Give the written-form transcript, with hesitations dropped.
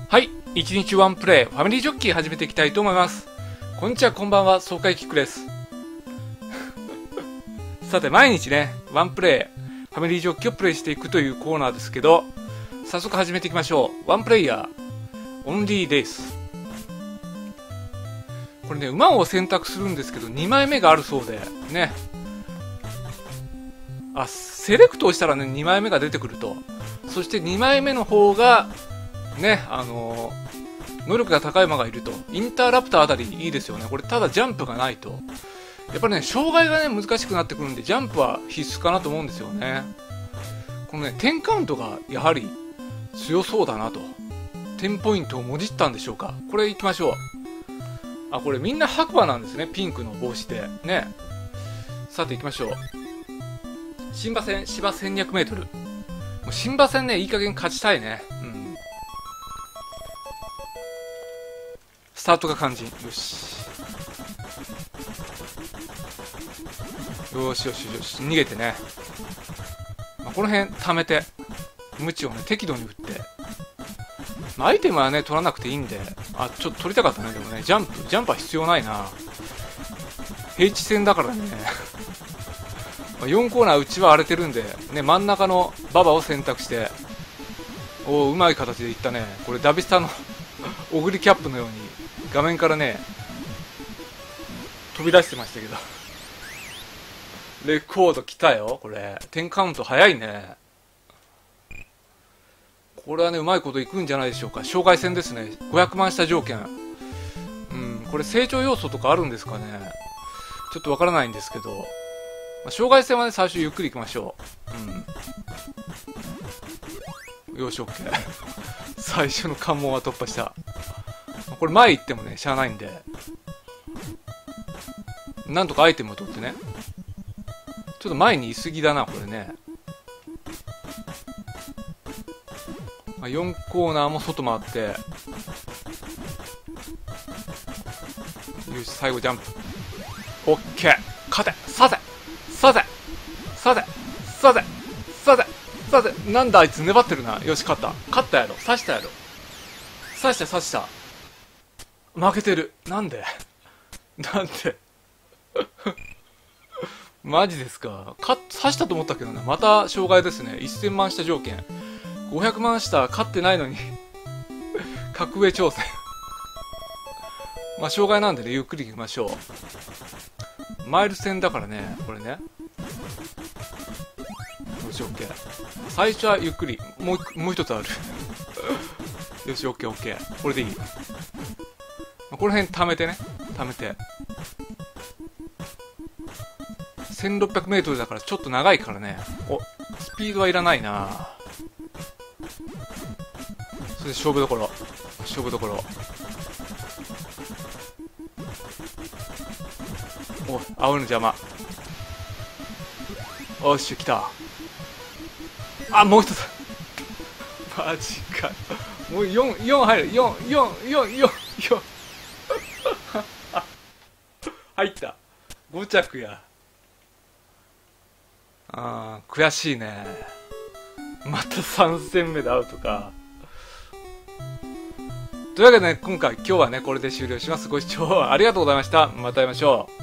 はい、一日ワンプレイファミリージョッキー始めていきたいと思います。こんにちは、こんばんは、爽快キックです。さて、毎日ね、ワンプレイファミリージョッキーをプレイしていくというコーナーですけど、早速始めていきましょう。ワンプレイヤーオンリーです。これね、馬を選択するんですけど、2枚目があるそうでね、セレクトをしたらね、2枚目が出てくると。そして2枚目の方がね、能力が高い馬がいると。インターラプターあたりいいですよね。これただジャンプがないと。やっぱりね、障害がね、難しくなってくるんで、ジャンプは必須かなと思うんですよね。このね、10カウントがやはり強そうだなと。10ポイントをもじったんでしょうか。これ行きましょう。これみんな白馬なんですね。ピンクの帽子で。ね。さて行きましょう。新馬戦、芝1200メートル。もう新馬戦ね、いい加減勝ちたいね。スタートが肝心。よし。よしよしよし。逃げてね。この辺貯めて、ムチをね、適度に打って。アイテムはね、取らなくていいんで。ちょっと取りたかったね。でもね、ジャンプは必要ないな。平地戦だからね。4コーナー内は荒れてるんで、ね、真ん中の馬場を選択して、うまい形でいったね。これダビスタのオグリキャップのように画面からね、飛び出してましたけど。レコード来たよ、これ。10カウント早いね。これはね、うまいこといくんじゃないでしょうか。障害戦ですね。500万下条件。これ成長要素とかあるんですかね。ちょっとわからないんですけど。障害戦はね、最初ゆっくり行きましょう。よし、オッケー。最初の関門は突破した。これ前行ってもね、しゃあないんで。なんとかアイテムを取ってね。ちょっと前にいすぎだな、これね。4コーナーも外回って。よし、最後ジャンプ。オッケー。勝てさせさせさせさせさせさせなんだあいつ粘ってるな。よし、勝ったやろ。刺したやろ。刺した負けてる。なんでマジですか。刺したと思ったけどね。また障害ですね。1000万下条件。500万下勝ってないのに格上挑戦障害なんでね、ゆっくり行きましょう。マイル戦だからね、これね。よし、オッケー。最初はゆっくり。もう一つあるよし、オッケー。これでいい。この辺貯めてね。1600メートルだからちょっと長いからね。スピードはいらないな。それで勝負どころ。青いの邪魔。よし、来た。もう一つ。マジか。もう4入る。4入った。5着や。悔しいね。また3戦目でアウトか。というわけでね、今日はね、これで終了します。ご視聴ありがとうございました。また会いましょう。